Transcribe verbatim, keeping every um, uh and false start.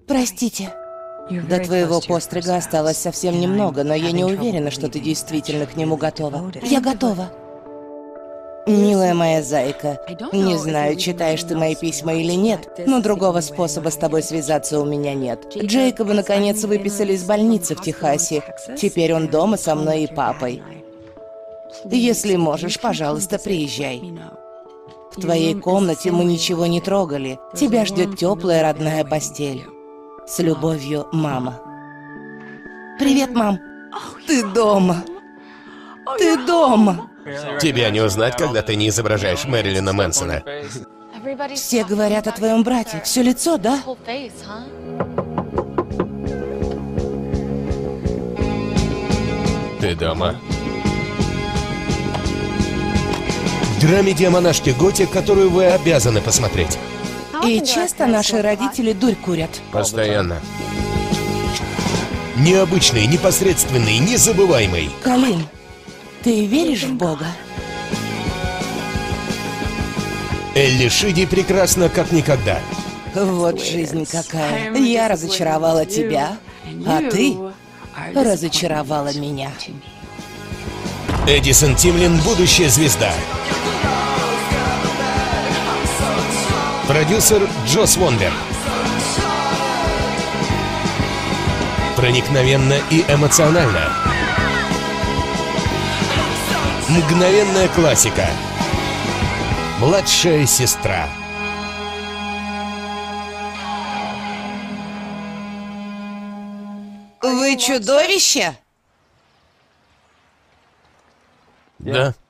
Простите. До твоего пострига осталось совсем немного, но я не уверена, что ты действительно к нему готова. Я готова. Милая моя зайка, не знаю, читаешь ты мои письма или нет, но другого способа с тобой связаться у меня нет. Джейкоба, наконец, выписали из больницы в Техасе. Теперь он дома со мной и папой. Если можешь, пожалуйста, приезжай. В твоей комнате мы ничего не трогали. Тебя ждет теплая родная постель. С любовью, мама. Привет, мам. Ты дома. Ты дома. Тебя не узнать, когда ты не изображаешь Мэрилина Мэнсона. Все говорят о твоем брате. Все лицо, да? Ты дома? Драмеди о монашке Готе, которую вы обязаны посмотреть. И часто наши родители дурь курят. Постоянно. Необычный, непосредственный, незабываемый. Колин, ты веришь в Бога? Элли Шиди прекрасна как никогда. Вот жизнь какая. Я разочаровала тебя, а ты разочаровала меня. Эдисон Тимлин – будущая звезда. Продюсер Джосс Вонберг. Проникновенно и эмоционально. Мгновенная классика. Младшая сестра. Вы чудовище? Да.